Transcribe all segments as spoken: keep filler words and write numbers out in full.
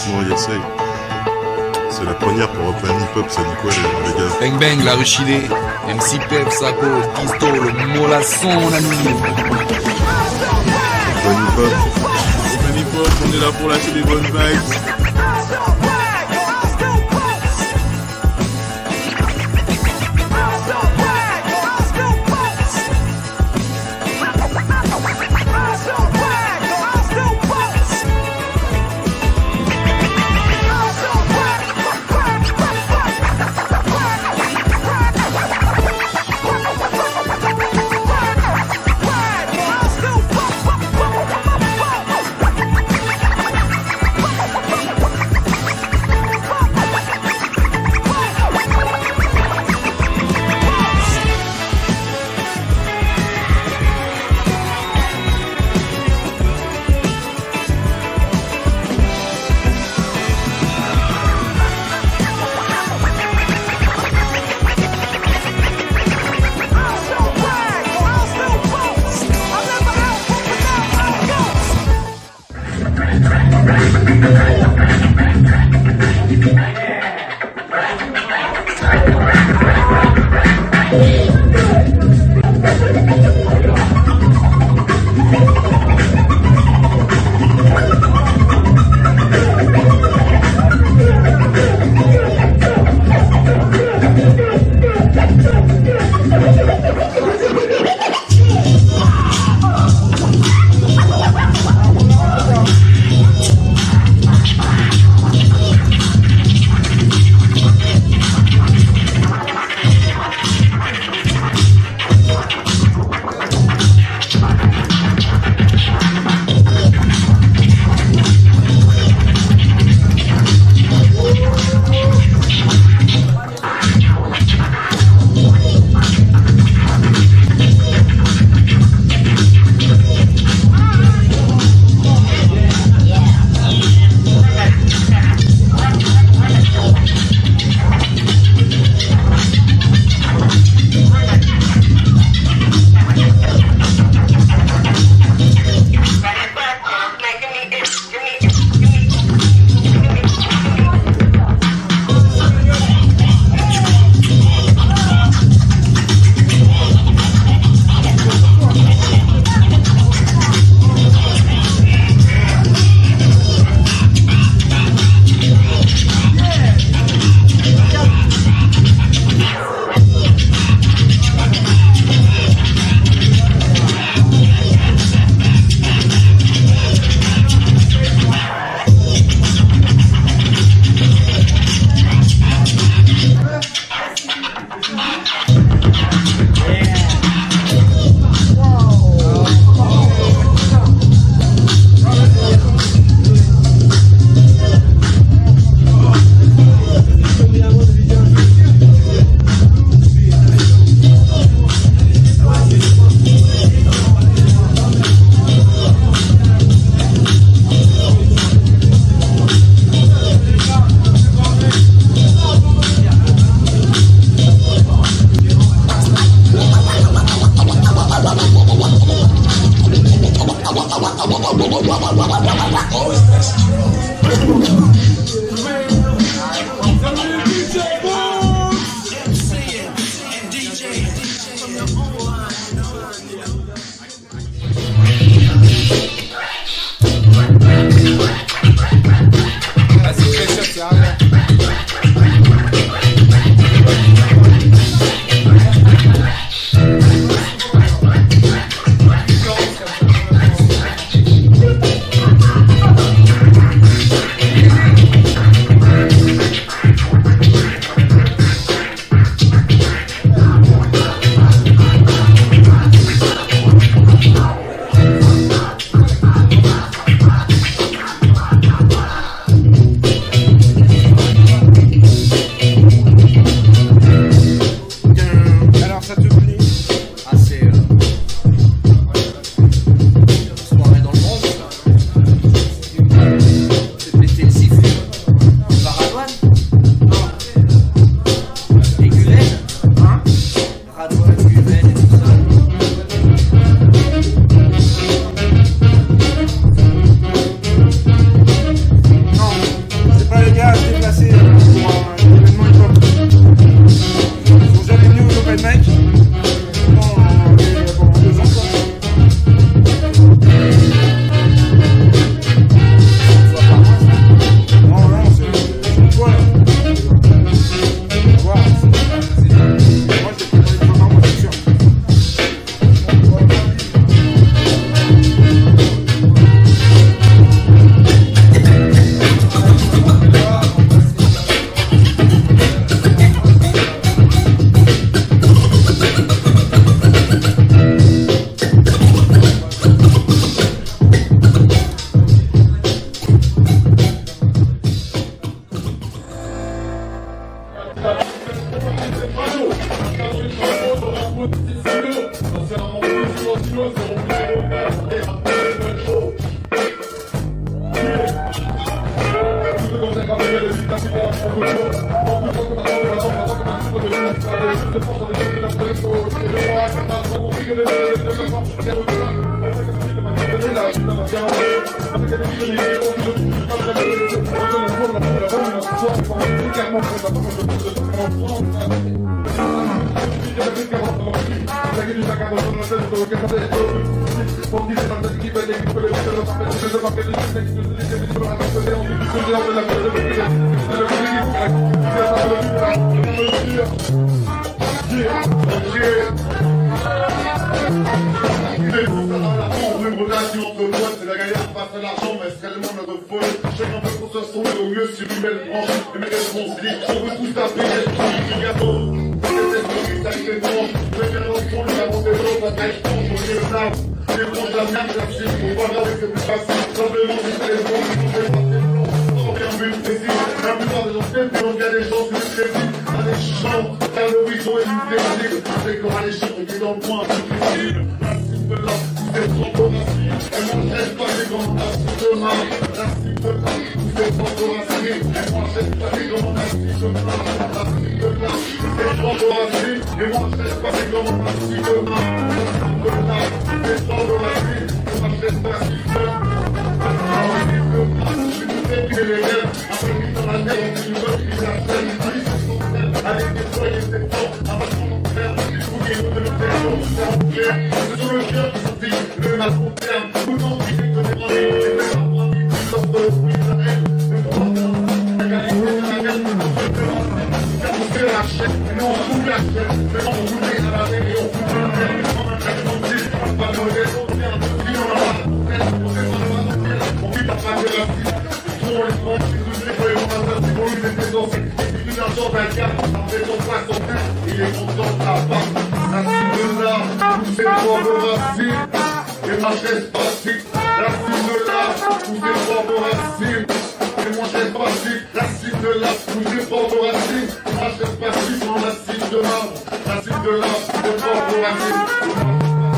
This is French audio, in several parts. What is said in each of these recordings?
franchement, il essaye. C'est la première pour reprendre hip-hop, ça dit quoi les gars? Bang bang, la ruchilée, M C Pep, Sako, Kisto, le mollasson, mon ami. Bon hip-hop. Bon hip-hop, on est là pour lâcher des bonnes vibes. C'est la galère face à l'argent, mais c'est réellement notre faute. Chacun veut qu'on se sauve au mieux sur une belle branche. Mais mes réponses disent qu'on veut tous taper les trucs du gâteau. C'est cette vie, ça fait branche. Mais bien dans le fond, nous avons des autres à taille franche. On est là, les branches, la merde, la chine. On va regarder que c'est plus facile. Simplement, c'est les branches, on fait passer le temps. Sans rien but précis. La plupart des gens s'aiment, donc il y a des gens qui se créditent. À des champs, car l'horizon est inévitable. C'est qu'on a les chiffres qui est dans le point. La cible là, vous êtes trop racine. Et moi, je reste pas les grands racines de main. La cible là, vous êtes trop racine. Et moi, je reste pas les grands racines de main. La cible là, vous êtes trop racine. Et moi, je reste pas les grands racines de main. La cible là, vous êtes trop racine. Et moi, je reste pas les grands racines de main. Je suis tout fait, les rêves. Après, mis dans la terre, on dit une bonne vie, la scène. Ils sont terre, avec des foyers, c'est fort. Avant qu'on en perde, il faut qu'il y ait de l'obtention. C'est en clair. C'est sur le cœur qui s'oublie, le mal long terme. Autant qu'il est que des grands livres, et même un point de vue, l'offre de l'esprit de la haine. Le droit d'homme, la qualité de la guerre, on se fait la haine. Car on fait la chaîne, et non on fout la chaîne. Mais on fout les à la haine, et on fout le terme. Mais comme un terme entier, pas de raison, on fait un peu de vie, on a pas de terme. On fait pas de raison, on vit par pas de la vie. Pour les francs, c'est tous les fois, on a ça, c'est pour lui, c'est des dansés. Et puis l'argent d'un cap, en fait son poids, son père, il est content de la part. La cible là, vous êtes trop racines. Et moi je reste passif. La cible là, vous êtes trop racines. Et moi je reste passif. La cible là, vous êtes trop racines. Et moi je reste passif dans la cible là. La cible là, vous êtes trop racines.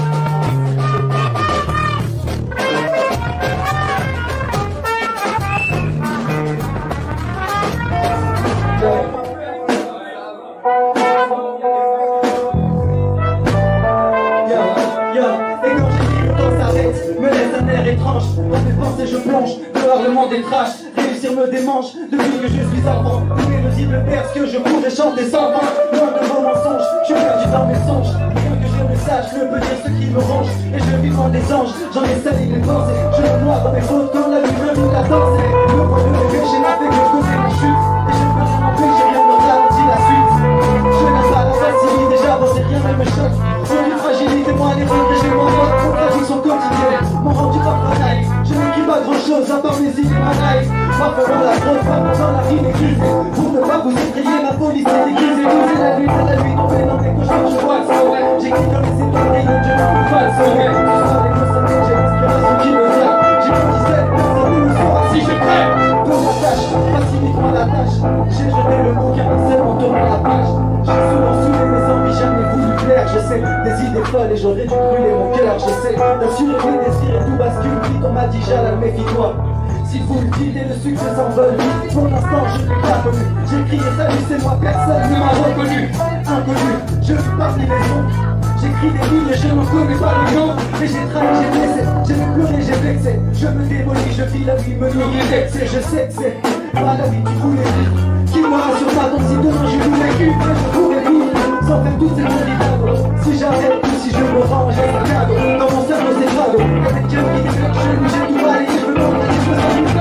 Étrange, dans mes pensées je plonge, dehors le monde est trash, réussir me démange, depuis que je suis enfant, une mélodible berce que je pourrais chanter sans vent, loin de vos mensonges, je suis perdu dans mes songes, rien que je le sache, je peux dire ce qui me ronge, et je vis dans des anges, j'en ai sali les pensées, je me noie dans mes fautes comme la vie me mit la danse, le point de mes péchés n'a fait que causer ma chute, et je ne peux rien empêcher, rien me ralentit la suite, je n'aime pas la facilité, j'avance et rien ne me choque, aucune fragilité, moi les rêves, j'ai mon mode, contradiction quotidienne, mon rendu par bataille, je n'écris pas grand chose à part mes idées manailles, parfois dans la grosse femme, dans la rime écrisée, pour ne pas vous effrayer, ma police est déguisée, c'est la nuit, c'est la nuit, tombée dans mes cauchemars, je vois le sommet, j'écris comme les étoiles, et donc je ne peux pas le sommet, ce soir les mots sont j'ai l'inspiration qui me vient, j'ai pas dix-sept, personne ne me saura si je crève, comme la tâche, facilite-moi la tâche, j'ai jeté le bouquin, seulement tourner la page, j'ai souvent saoulé mes envies, jamais voulu plaire, je sais, des idées folles et j'aurais dû brûler mon cœur, je sais, d'assurer mes désirs et tout bascule vite, on m'a dit Jalal, méfie-toi. Si vous le dites et le succès s'envole vite, pour l'instant je n'ai pas connu. J'ai crié salut, c'est moi, personne ne m'a reconnu. Inconnu, je vis parmi les ondes. J'écris des lignes et je n'en connais pas les noms. Mais j'ai trahi, j'ai blessé, j'ai pleuré, j'ai vexé. Je me démolis, je vis la vie, me nourrir vexé. Je sais que c'est pas la vie qui voulait vivre, qui me rassure pas comme si demain je voulais vivre. Je pourrais vivre sans faire toutes ces méditables. Si j'arrête ou si je me range à un cadre, dans mon cerveau c'est crado. Avec Dieu qui déclenche chez lui, j'ai tout balayé, je veux pas que je me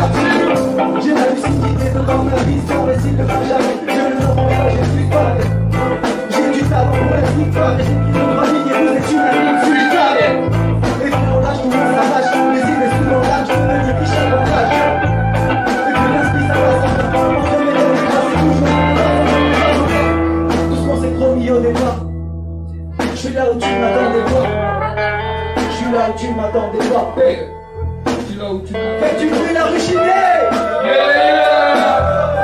sens. J'ai la lucidité devant ma vision, mais s'il ne faut jamais, je ne le rends pas, je suis pas. J'ai du talent pour la victoire, et j'ai pris le droit d'y vous êtes une amie, je suis calé. Et puis on lâche, tout le monde s'arrache, les idées sous l'orage, je veux dire riche à l'orage. Et que l'esprit ça passe en temps, entre mes deux, c'est toujours doucement c'est promis au départ. Je suis là où tu m'attendais pas. Je suis là où tu m'attendais pas. Fais-tu bruit la rue Chimée? Yeah!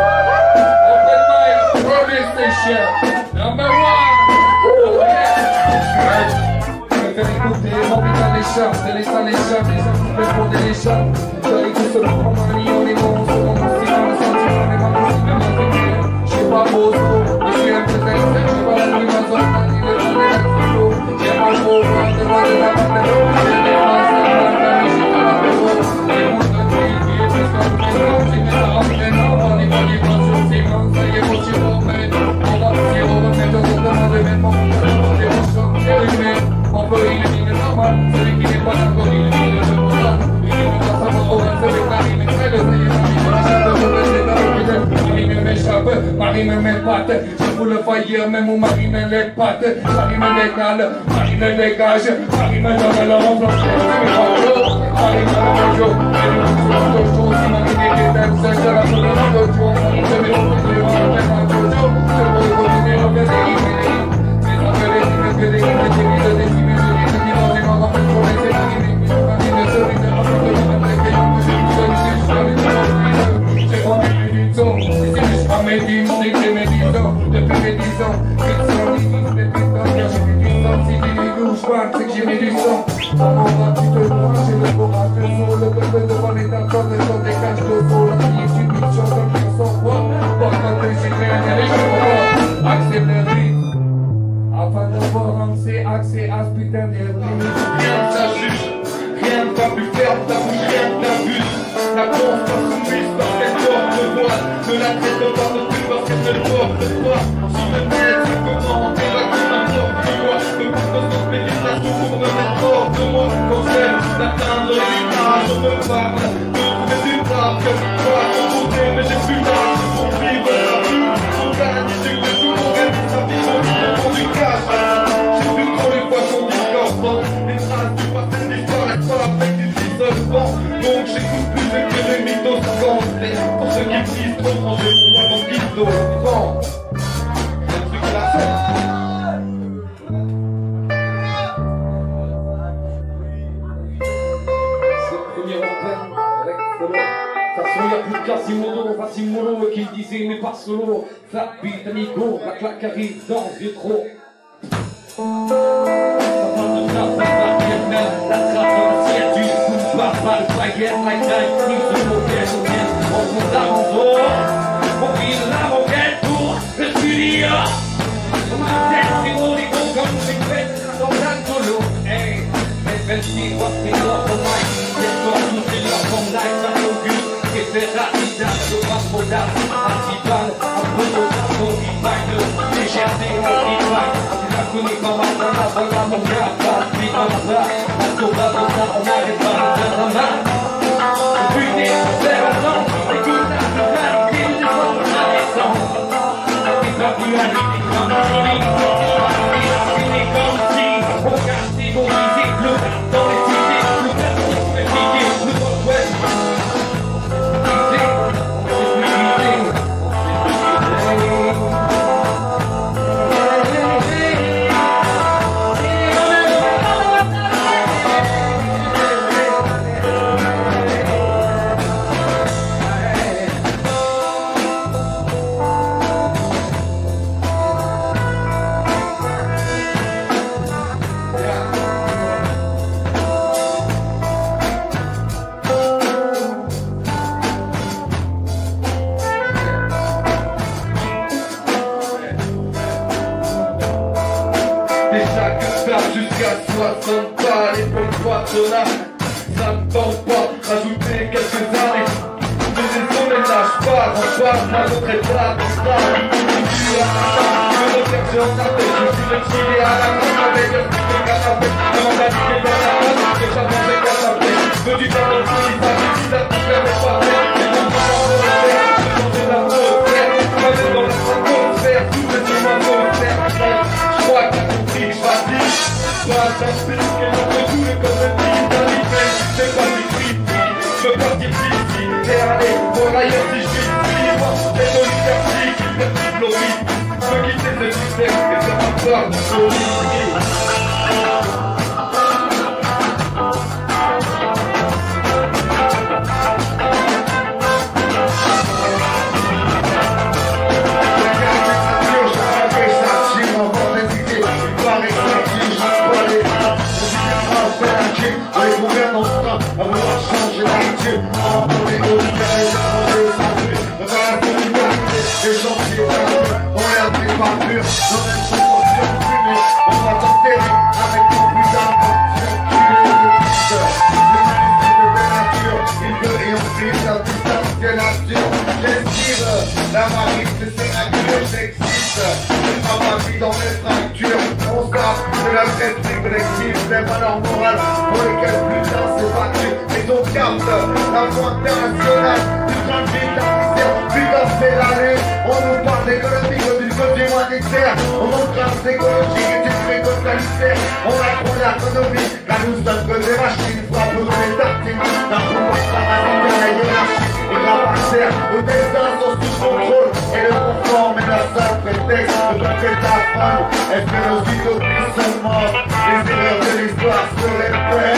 Open mic, radio station, number one! Oh yeah! Je vais faire écouter mon putain des chats, c'est les chats, les chats, les chats qui peuvent porter les chats. J'arrive tout seul pour ma ligne, on est bon, on se rend mon style, on le sentiment, on est pas possible de m'intégrer. Je suis pas beau, je suis un peu tête, je suis pas la pluie, ma zone, la ligne, on est là, c'est chaud. J'ai pas le beau, on est loin de la patate, j'ai des phrases, c'est pas la famille, j'ai pas la péro. J'ai mon de nuit, qui est presque un peu long, j'ai mes armes, j'ai non, on est pas les bras sur ses mains, ça y est, mon tiro, mais on va se on va faire deux autres de l'événement, on va faire un choc, c'est allumé. On peut éliminer normal, celui qui n'est pas d'accord, il est le jeu pour ça. Il est le dans sa moto, celui qui arrive, il est le Marie me m'échappe, Marie me met patte. Je vous le faillir, même où Marie me les pattes. Marie me décale, Marie me dégage. Marie me donne le remplacé, c'est mes photos. Marie me le jour, et nous sommes toujours. Si Marie m'éteint, c'est que la foule de l'autre. Marie me met au feu, je vais faire un jojo. Je veux continuer à faire des emails. Mais ça fait des emails, que des emails, des emails, des emails. Mes dix ans, j'ai mes dix ans, depuis mes dix ans, j'ai cent dix ans, depuis dix ans, j'ai du sang, si tu ne bouges pas, c'est que j'ai mis du sang. Comment vas-tu te voir, j'ai le courage, le son, le peuple devant les tacons, le son des caches de faux, la vie est une mission, donc je sens quoi, pour quand j'ai rien, il y a les choses, accélérer, afin d'avoir accès, accès à ce putain de limite. Rien ne s'ajuste, rien ne va plus faire ta bouche, rien ne t'abuse, la course va soumise parce qu'elle porte le voile. Ne la traite pas de plus parce qu'elle ne porte pas. Si me mets, c'est comment t'es là comme n'importe quoi. Me pousse dans son pénétration pour me mettre hors de moi. Quand j'aime d'atteindre l'image, on me parle de trouver du tard. Que toi, ton côté, mais j'ai plus d'âge pour vivre la vie. Pour gagner, j'ai le tout, on gagne sa vie, on vit pour du cash. J'ai vu trop les fois qu'on dit qu'enfant, les traces du passé disparaissent pas avec des isolements. Donc j'écoute plus que les mythos comptés. Pour ceux qui disent trop, rangez-moi mon guido. Bon, c'est le truc à la fête. C'est le premier antenne avec Solo. Ça se il y a plus de Quasimodo, Quasimodo qui disait mais pas solo. Flat beat, amigo, la claque arrive dans le vieux trop. Ça parle de ça, ça va bien, la trappe dans le ciel du coup, pas mal, baguette, like that, ni ce mot qu'elle nous vient, on compte l'aventure, on vit la roquette pour le studio. On m'a tête, c'est mon ego comme j'ai fait dans la solo. Hey, mais belle-ci, what's me love for life? Yes, on nous fait leur comme life, ça m'augure, et c'est rapide, je passe pour d'art, anti-balle, un peu de on divine, légèreté, on divine. Kuni kama sana sana mungapa di amza Nasoba dosa omare parana Brûler c'est la zone Écoute la pluralité du son la raison La pluralité comme Chili Fini comme si On casse des bons musiques Le rap dans les cités Le rap qui se fait piquer Le Northwest Visé On s'est plus visé On s'est plus visé soixante pas les bons poids de là, ça me tente pas, rajouter quelques années. Mais les sons ne lâchent pas, on passe ma notre étape, ça. Je me cherche en tête, je suis le chili à la main avec un petit peu canapé. Demande à niquer dans la main, que ça mange canapé. Me dis pas non plus, ça me dit la coupe, elle est pas belle. C'est mon temps en refaire, je change la refaire. Ma main dans la atmosphère, tout le monde m'a refaire. Je crois que t'as compris que je m'habille. Pas t'inspirer, qu'elle en fait tout le comme le petit d'Alibé. C'est pas du creepy, je veux partir d'ici. Et aller pour ailleurs si je suis ici. Moi, c'est mon liberté qui me fait floride. Je veux quitter ce système, que ça m'a peur de floride. à vouloir changer l'actu. En les hauts du carré, demander sa vue. Dans la solidarité, les gens qui éternent, on l'air des pas purs. Dans les choses fumées, on va t'enterrer avec ton plus d'argent. Il veut et on vit dans distance que nature. J'esquive la marine, c'est sénature, j'existe. C'est pas ma vie dans mes fractures. On sort de la tête collective, des valeurs morales pour lesquelles plus tard c'est battu. Et donc carte la voie internationale du train de vie d'artificiel. Putain c'est l'année, on nous parle d'économie comme d'une côté humanitaire. On nous trace d'écologie et du fait totalitaire. On apprend l'économie, car nous sommes que des machines. Frappe dans les tartines, d'un pouvoir parasite à la hiérarchie. Et la parcelle, le destin sont sous contrôle. Et le confort mais la seule prétexte de taper ta femme. Est-ce que nos utopies sont mortes? Les erreurs de l'histoire se répètent.